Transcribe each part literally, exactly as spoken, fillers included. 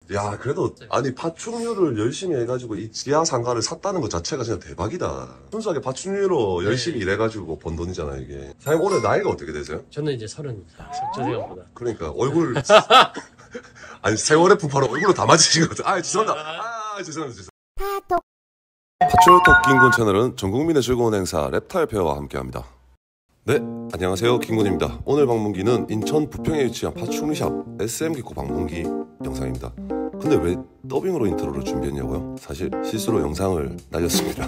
야, 그래도, 아니, 파충류를 열심히 해가지고 이 지하 상가를 샀다는 것 자체가 진짜 대박이다. 순수하게 파충류로 열심히 네. 일해가지고 번 돈이잖아, 이게. 사장님, 올해 나이가 어떻게 되세요? 저는 이제 서른, 저 생각보다. 그러니까, 얼굴. 아니, 세월의 풍파로 얼굴로 다 맞으신 것 같아. 아, 죄송합니다. 아, 죄송합니다. 죄송합니다. 파충류톡 김군 채널은 전국민의 즐거운 행사 랩타일 페어와 함께합니다. 네, 안녕하세요, 김군입니다. 오늘 방문기는 인천 부평에 위치한 파충류샵 에스엠개코 방문기 영상입니다. 근데 왜 더빙으로 인트로를 준비했냐고요? 사실 실수로 영상을 날렸습니다.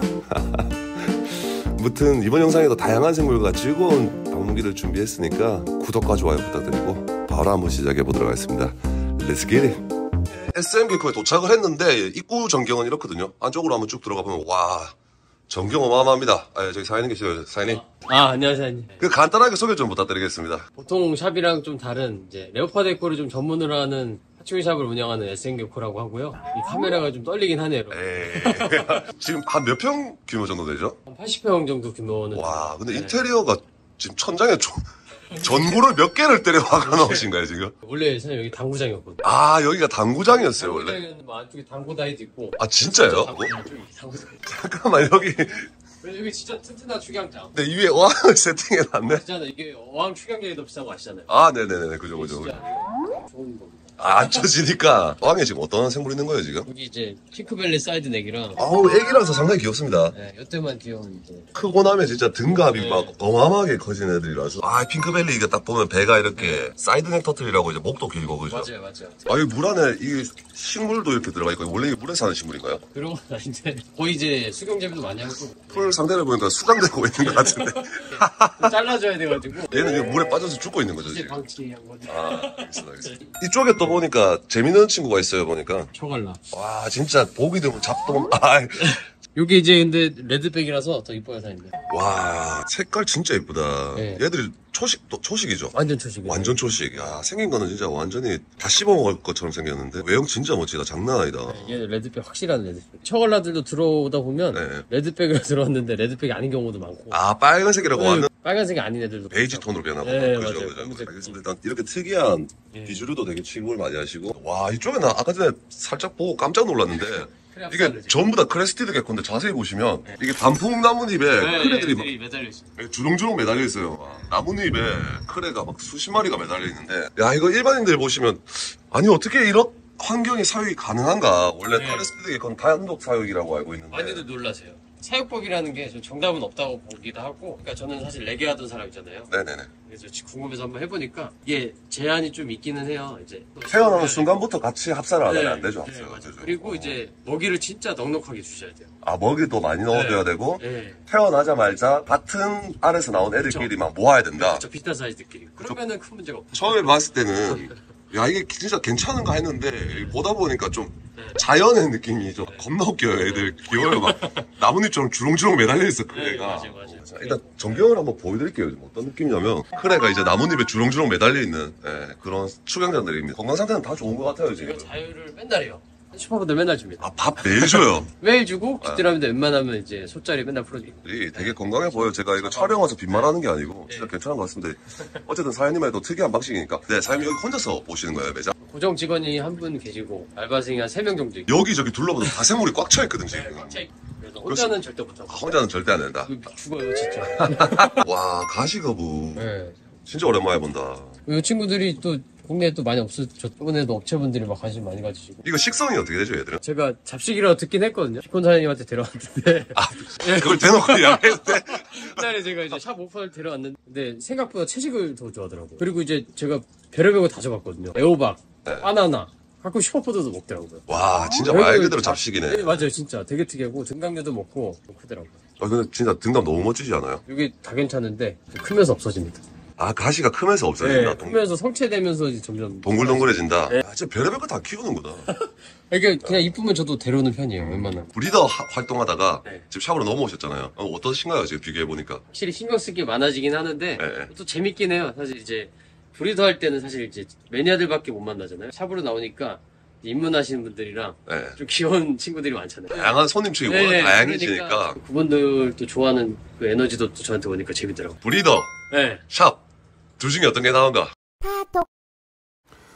무튼 이번 영상에도 다양한 생물과 즐거운 방문기를 준비했으니까 구독과 좋아요 부탁드리고 바로 한번 시작해 보도록 하겠습니다. Let's get it! 에스엠개코에 도착을 했는데 입구 전경은 이렇거든요. 안쪽으로 한번 쭉 들어가 보면 와, 전경 어마어마합니다. 아, 저기 사장님 계시죠, 사장님? 아, 안녕하세요, 사장님. 그 간단하게 소개 좀 부탁드리겠습니다. 보통 샵이랑 좀 다른 이제 레오파드 에코를 좀 전문으로 하는 파충류 샵을 운영하는 에스엠개코라고 하고요. 이 카메라가 좀 떨리긴 하네요. 에이, 지금 한 몇 평 규모 정도 되죠? 한 팔십 평 정도 규모는. 와, 근데 네. 인테리어가 지금 천장에 조, 전구를 몇 개를 때려 박아 놓으신가요, 지금? 원래 사장님 여기 당구장이었거든요. 아, 여기가 당구장이었어요, 원래? 당구장이었는데 뭐 안쪽에 당구다이도 있고. 아, 진짜요? 당구, 안쪽에 당구장. 잠깐만, 여기. 여기 진짜 튼튼한 축양장. 네, 이 위에 어항을 세팅해놨네. 진짜 이게 어항 축양장이 더 비싼 거 아시잖아요. 아, 네네네, 그죠, 그죠. 진짜 좋은 겁니다. 아, 안 쳐지니까. 어항에 지금 어떤 생물이 있는 거예요, 지금? 여기 이제 핑크벨리 사이드 넥이랑. 아우, 애기라서 상당히 귀엽습니다. 네, 이때만 귀여운 이제. 크고 나면 진짜 등갑이 네. 막 어마어마하게 커진 애들이라서. 아, 핑크벨리 이게 딱 보면 배가 이렇게 네. 사이드넥 터틀이라고 이제 목도 길고, 그죠? 맞아요, 맞아요. 아, 이 물 안에 이 식물도 이렇게 들어가 있고, 원래 이게 물에 사는 식물인가요? 그런 건 아닌데. 거의 이제 수경재배도 많이 하고. 풀 상태를 보니까 수강되고 있는 것 같은데. 잘라줘야 돼가지고. 얘는 이제 물에 빠져서 죽고 있는 거죠, 이제 지금. 방치한 거지. 아, 알겠습니다, 알겠습니다. 이쪽에 또 보니까 재밌는 친구가 있어요, 보니까. 초갈라. 와, 진짜 보기 드문 잡동. 아, 요게 이제 근데 레드백이라서 더 이뻐요, 사장님. 와, 색깔 진짜 이쁘다. 네. 얘들이 초식, 또 초식이죠? 완전 초식이에요. 완전 초식. 야, 생긴 거는 진짜 완전히 다 씹어 먹을 것처럼 생겼는데 외형 진짜 멋지다. 장난 아니다. 네, 얘 레드백 확실한 레드백. 초갈라들도 들어오다 보면 네. 레드백으로 들어왔는데 레드백이 아닌 경우도 많고. 아, 빨간색이라고 네, 하는 빨간색이 아닌 애들도 베이지 많고. 톤으로 변하고. 네, 그죠, 맞아요. 그죠. 검은색. 알겠습니다. 일단 이렇게 특이한 네. 비주류도 되게 취급을 많이 하시고. 와, 이쪽에 나 아까 전에 살짝 보고 깜짝 놀랐는데 이게 전부 다 크레스티드 개코인데 자세히 보시면 네. 이게 단풍 나뭇잎에 네, 크레들이 막 매달려 있어요. 주렁주렁 매달려 있어요. 나뭇잎에 크레가 막 수십 마리가 매달려 있는데, 야, 이거 일반인들 보시면 아니 어떻게 이런 환경이 사육이 가능한가? 원래 네. 크레스티드 개코는 단독 사육이라고 알고 있는데. 많이들 놀라세요. 사육법이라는 게 좀 정답은 없다고 보기도 하고. 그러니까 저는 사실 레게 하던 사람이잖아요. 네네네. 그래서 궁금해서 한번 해보니까 이게 제한이 좀 있기는 해요. 이제 태어나는 순간부터 같이 합사를 안 하면 안 되죠, 네, 합사. 맞아요. 그죠? 그리고 이제 먹이를 진짜 넉넉하게 주셔야 돼요. 아, 먹이도 많이 넣어줘야 되고, 네. 태어나자마자 같은 알에서 나온 애들끼리만 모아야 된다. 저 비슷한 사이즈들끼리. 그러면은 큰 문제가 없죠. 처음에 봤을 때는 야, 이게 진짜 괜찮은가 했는데 보다 보니까 좀 자연의 느낌이 좀 겁나 웃겨요. 애들 귀여워요. 막 나뭇잎처럼 주렁주렁 매달려 있어, 크레가. 네, 맞아요, 맞아요. 일단 전경을 한번 보여드릴게요. 어떤 느낌이냐면 크레가 이제 나뭇잎에 주렁주렁 매달려 있는 예, 그런 축양자들입니다. 건강 상태는 다 좋은 것 같아요, 지금. 제가 자유를 맨날 해요. 슈퍼푸드 맨날 줍니다. 아, 밥 매일 줘요. 매일 주고 귀뚜라미도 웬만하면 이제 소짜리 맨날 풀어주고. 이 되게 건강해 보여요. 제가 이거 촬영 와서 빈말하는 게 아니고 진짜 괜찮은 것 같습니다. 어쨌든 사장님의 또 특이한 방식이니까. 네, 사장님 여기 혼자서 보시는 거예요, 매장? 고정 직원이 한 분 계시고 알바생이 한 세 명 정도 있고. 여기저기 둘러봐도 다 생물이 꽉 차 있거든, 지금. 그래서 혼자는 절대 못하고. 아, 혼자는 절대 안 된다. 죽어요 진짜. 와, 가시거부. 네. 진짜 오랜만에 본다. 이 친구들이 또 국내에 또 많이 없어. 저번에도 업체분들이 막 관심 많이 가지시고. 이거 식성이 어떻게 되죠, 얘들은? 제가 잡식이라고 듣긴 했거든요. 피콘 사장님한테 데려왔는데. 아, 그걸 대놓고 이야기했는데. 옛날에 제가 이제 샵 오픈을 데려왔는데 근데 생각보다 채식을 더 좋아하더라고요. 그리고 이제 제가 별의별 거 다 줘봤거든요. 애호박, 네. 바나나, 가끔 슈퍼푸드도 먹더라고요. 와, 진짜 말 그대로 잡식이네. 네, 맞아요. 진짜 되게 특이하고 등강류도 먹고 좀 크더라고요. 아, 근데 진짜 등감 너무 멋지지 않아요? 이게 다 괜찮은데 크면서 없어집니다. 아, 가시가 크면서 없어진다. 네, 동, 크면서 성체되면서 이제 점점 동글동글해진다. 네. 아, 진짜 별의별 거 다 키우는구나. 이게 그냥 이쁘면 저도 데려오는 편이에요. 웬만하면. 브리더 하- 활동하다가 네. 지금 샵으로 넘어오셨잖아요. 어, 어떠신가요, 지금 비교해보니까? 확실히 신경 쓸 게 많아지긴 하는데 네. 또 재밌긴 해요. 사실 이제 브리더 할 때는 사실 이제 매니아들밖에 못 만나잖아요. 샵으로 나오니까 입문하시는 분들이랑 네. 좀 귀여운 친구들이 많잖아요. 다양한 손님층이 워낙 네, 다양해지니까. 그러니까 그분들도 좋아하는 그 에너지도 또 저한테 오니까 재밌더라고요. 브리더, 네. 샵, 둘 중에 어떤 게 나은가?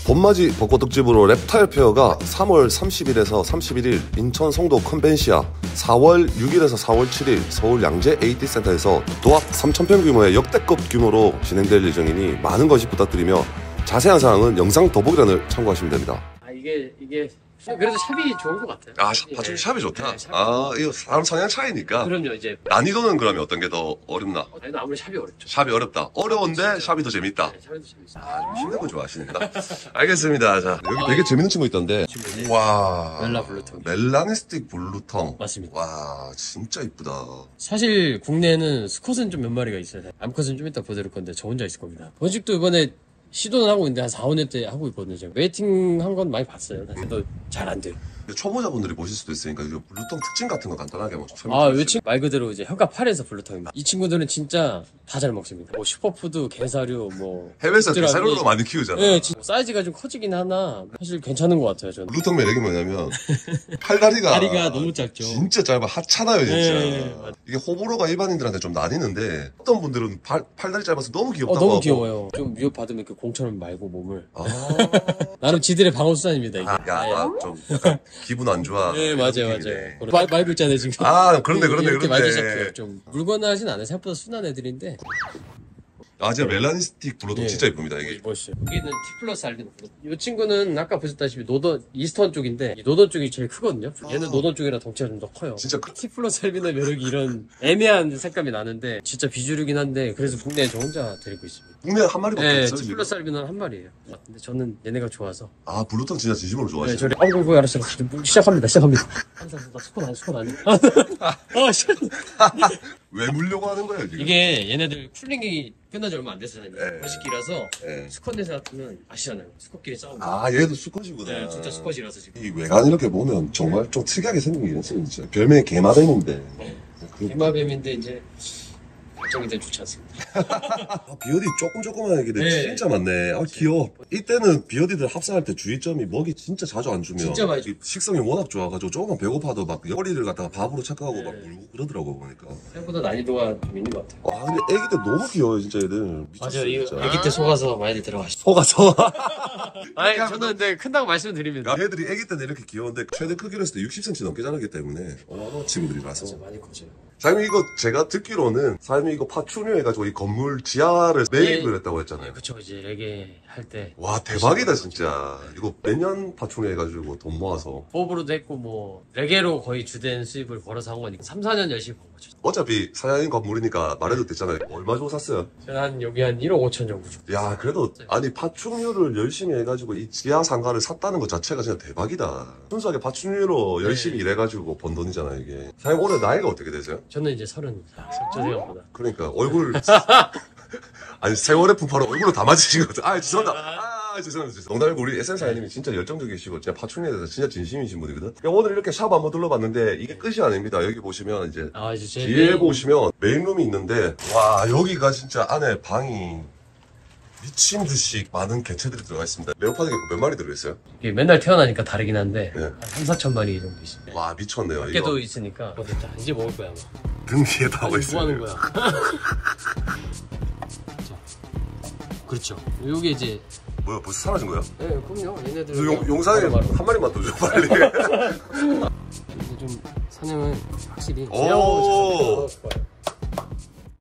봄맞이 벚꽃 특집으로 랩타일 페어가 삼월 삼십일에서 삼십일일 인천 송도 컨벤시아, 사월 육일에서 사월 칠일 서울 양재 에이티 센터에서 도합 삼천 평 규모의 역대급 규모로 진행될 예정이니 많은 관심 부탁드리며 자세한 사항은 영상 더보기란을 참고하시면 됩니다. 아 이게 이게 그래도 샵이 좋은 것 같아요. 아, 파충류 샵이 좋다. 네, 샵이 아, 이거 사람 성향 차이니까. 그럼요. 이제 난이도는 그러면 어떤 게 더 어렵나? 아니 아무리 샵이 어렵죠. 샵이 어렵다. 어려운데 샵이 더 재밌다. 네, 샵이 더 재밌어. 아, 힘든 거 좋아하시는구나. 알겠습니다. 자, 여기 되게 재밌는 친구 있던데. 우와. 멜라 블루통. 멜라니스틱 블루텅. 맞습니다. 와, 진짜 이쁘다. 사실 국내에는 수컷은 좀 몇 마리가 있어요. 암컷은 좀 이따 보여드릴 건데 저 혼자 있을 겁니다. 번식도 이번에 시도는 하고 있는데 한 사, 오 년 때 하고 있거든요. 제가 웨이팅 한 건 많이 봤어요. 근데 잘 안 돼요. 초보자분들이 보실 수도 있으니까 이거 블루텅 특징 같은 거 간단하게 뭐 설명해 아, 주세요. 외친 말 그대로 이제 혀가 팔에서 블루텅입니다. 이 친구들은 진짜 다 잘 먹습니다. 뭐 슈퍼푸드, 게사류, 뭐 해외에서 국제라든지. 개사료로 많이 키우잖아. 네, 진- 사이즈가 좀 커지긴 하나 사실 괜찮은 것 같아요. 저는. 블루텅 매력이 뭐냐면 팔다리가 다리가 너무 작죠. 진짜 짧아. 하찮아요, 진짜. 네, 맞아요. 이게 호불호가 일반인들한테 좀 나뉘는데 어떤 분들은 팔, 팔다리 짧아서 너무 귀엽다고 어, 너무 하고. 귀여워요. 좀 위협 받으면 그 공처럼 말고 몸을. 아, 나름 지들의 방어수단입니다 이게. 야, 아, 예. 나 좀 약간 기분 안 좋아. 네, 이런 맞아요, 느낌이네. 맞아요. 말, 말고 있잖아요, 지금. 아, 그런데, 그런데, 이렇게 그런데. 말도 시작해요. 좀 물건을 하진 않아요. 생각보다 순한 애들인데. 아, 진짜 멜라니스틱 블루통 예. 진짜 이쁩니다, 이게. 멋있어요. 여기는 T 플러스 알비노 블루. 이 친구는 아까 보셨다시피 노던, 이스턴 쪽인데, 이 노던 쪽이 제일 크거든요. 얘는 노던 쪽이라 덩치가 좀 더 커요. 진짜 크- T 플러스 알비노 매력이 이런 애매한 색감이 나는데, 진짜 비주류긴 한데, 그래서 국내에 저 혼자 데리고 있습니다. 국내 한 마리밖에 네, 없어요, T 지금. 플러스 알비노는 한 마리예요. 근데 저는 얘네가 좋아서. 아, 블루통 진짜 진심으로 네, 좋아하시네. 저리, 아이고, 아이고, 알았어. 시작합니다, 시작합니다. 항상 나 스쿼트 아니, 스쿼트 아니. 아, 씨. 왜 물려고 하는 거예요, 지금? 이게 얘네들 쿨링이 끝난 지 얼마 안 됐어요. 네. 번식기라서 네. 수컷 냄새 맡으면 아시잖아요. 수컷끼리 싸우고. 아, 얘도 수컷이구나. 네, 진짜 수컷이라서 지금. 이 외관 이렇게 보면 정말 좀 특이하게 생기긴 했어요, 진짜. 별명이 개마뱀인데. 그, 대마뱀인데 이제 결정이 된 좋지 않습니다. 아, 비어디 조금 조그만 애기들 네. 진짜 많네. 아, 귀여워. 이때는 비어디들 합사할 때 주의점이 먹이 진짜 자주 안 주면. 진짜 많이 줘. 이 식성이 워낙 좋아가지고 조금만 배고파도 막 꼬리를 갖다가 밥으로 착각하고 네. 막 물고 그러더라고, 보니까. 생각보다 난이도가 좀 있는 것 같아요. 아, 근데 애기들 너무 귀여워요, 진짜 애들. 미쳤어, 맞아요. 이거 진짜. 애기 때 속아서 많이들 들어가시죠. 속아서. 아니, 저는 근데 큰다고 말씀드립니다. 애들이 애기 때는 이렇게 귀여운데 최대 크기로 했을 때 육십 센티미터 넘게 자라기 때문에 어마어마한 친구들이라서. 진짜 많이 커져요. 사장님 이거 제가 듣기로는 사장님 이거 파충류 해가지고 이 건물 지하를 매입을 했다고 네, 했잖아요. 그쵸. 이제 레게 할 때. 와 대박이다 진짜. 이거 매년 파충류 해가지고 돈 모아서 호흡으로도 했고, 뭐, 레게로 거의 주된 수입을 벌어서 한 거니까. 삼, 사 년 열심히 번 거죠. 어차피 사장님 건물이니까 말해도 됐잖아요. 얼마 주고 샀어요? 저는 한 여기 한 일억 오천 정도 줘. 야 그래도 아니 파충류를 열심히 해가지고 이 지하 상가를 샀다는 것 자체가 진짜 대박이다. 순수하게 파충류로 열심히 네. 일해가지고 번 돈이잖아요 이게. 사장님 올해 나이가 어떻게 되세요? 저는 이제 서른, 저 생각보다. 그러니까 얼굴 아니 세월의 풍파로 얼굴로 다 맞으신 것 같아. 아 죄송합니다. 아 죄송합니다. 죄송합니다. 농담이고 우리 에스엔 사장님이 진짜 열정적이시고 진짜 파충류에 대해서 진짜 진심이신 분이거든. 그러니까 오늘 이렇게 샵 한번 둘러봤는데 이게 끝이 아닙니다. 여기 보시면 이제 아, 이제 제 뒤에 보시면 메인룸이 있는데 와 여기가 진짜 안에 방이 미친 듯이 많은 개체들이 들어가 있습니다. 레오파드 개코 몇 마리 들어있어요? 이게 맨날 태어나니까 다르긴 한데 네. 한 삼, 사천 마리 정도 있습니다. 와 미쳤네요. 밖에도 이거 있으니까 어, 됐다. 이제 먹을 거야 아마. 등 뒤에 다 하고 아니, 있어요. 뭐 하는 거야? 자, 그렇죠. 요게 이제 뭐야 벌써 사라진 거야? 네, 그럼요. 얘네들 용, 용상에 바로바로. 한 마리만 더 줘 빨리. 이게 좀 사냥을 확실히 오. 오.